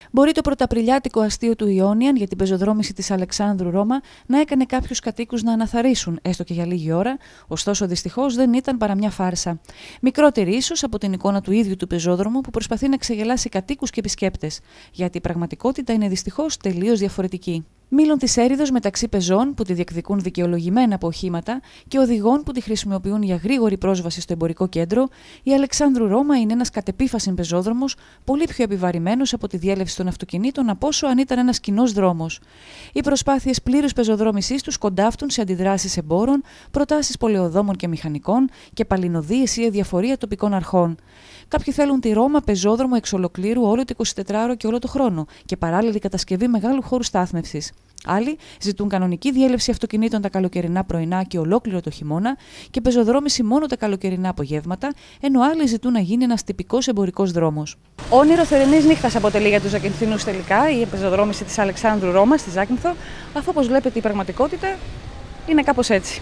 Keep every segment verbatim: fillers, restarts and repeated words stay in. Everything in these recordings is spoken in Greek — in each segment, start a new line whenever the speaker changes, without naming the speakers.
Μπορεί το πρωταπριλιάτικο αστείο του Ιόνιαν για την πεζοδρόμηση της Αλεξάνδρου Ρώμα να έκανε κάποιους κατοίκους να αναθαρρύσουν, έστω και για λίγη ώρα, ωστόσο δυστυχώς δεν ήταν παρά μια φάρσα. Μικρότερη ίσως από την εικόνα του ίδιου του πεζόδρομου που προσπαθεί να ξεγελάσει κατοίκους και επισκέπτες, γιατί η πραγματικότητα είναι δυστυχώς τελείως διαφορετική. Μήλων της έρηδος μεταξύ πεζών που τη διεκδικούν δικαιολογημένα από οχήματα και οδηγών που τη χρησιμοποιούν για γρήγορη πρόσβαση στο εμπορικό κέντρο, η Αλεξάνδρου Ρώμα είναι ένας κατ' επίφαση πεζόδρομος, πολύ πιο επιβαρημένος από τη διέλευση των αυτοκινήτων από όσο αν ήταν ένας κοινός δρόμος. Οι προσπάθειες πλήρους πεζοδρόμησής τους κοντάφτουν σε αντιδράσεις εμπόρων, προτάσεις πολεοδόμων και μηχανικών και παλινοδίες ή αδιαφορία τοπικών αρχών. Κάποιοι θέλουν τη Ρώμα πεζόδρομο εξ ολοκλήρου όλο το εικοσιτετράωρο και όλο το χρόνο και παράλληλη κατασκευή μεγάλου χώρου στάθμευσης. Άλλοι ζητούν κανονική διέλευση αυτοκινήτων τα καλοκαιρινά πρωινά και ολόκληρο το χειμώνα και πεζοδρόμηση μόνο τα καλοκαιρινά απογεύματα, ενώ άλλοι ζητούν να γίνει ένας τυπικός εμπορικός δρόμος. Όνειρο θερινής νύχτας αποτελεί για τους Ζακυνθινούς τελικά η πεζοδρόμηση της Αλεξάνδρου Ρώμα στη Ζάκυνθο, αφού όπως βλέπετε η πραγματικότητα είναι κάπως έτσι.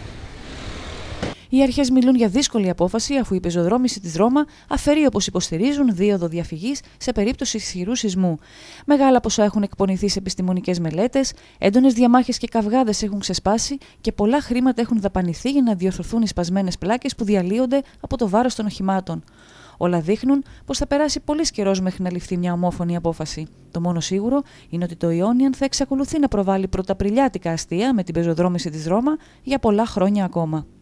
Οι αρχές μιλούν για δύσκολη απόφαση, αφού η πεζοδρόμηση της Ρώμα αφαιρεί, όπως υποστηρίζουν, δίωδο διαφυγής σε περίπτωση ισχυρού σεισμού. Μεγάλα ποσά έχουν εκπονηθεί σε επιστημονικές μελέτες, έντονες διαμάχες και καυγάδες έχουν ξεσπάσει και πολλά χρήματα έχουν δαπανηθεί για να διορθωθούν οι σπασμένες πλάκες που διαλύονται από το βάρος των οχημάτων. Όλα δείχνουν πως θα περάσει πολύς καιρός μέχρι να ληφθεί μια ομόφωνη απόφαση. Το μόνο σίγουρο είναι ότι το Ιόνιαν θα εξακολουθεί να προβάλλει πρωταπριλιάτικα αστεία με την πεζοδρόμηση της Ρώμα για πολλά χρόνια ακόμα.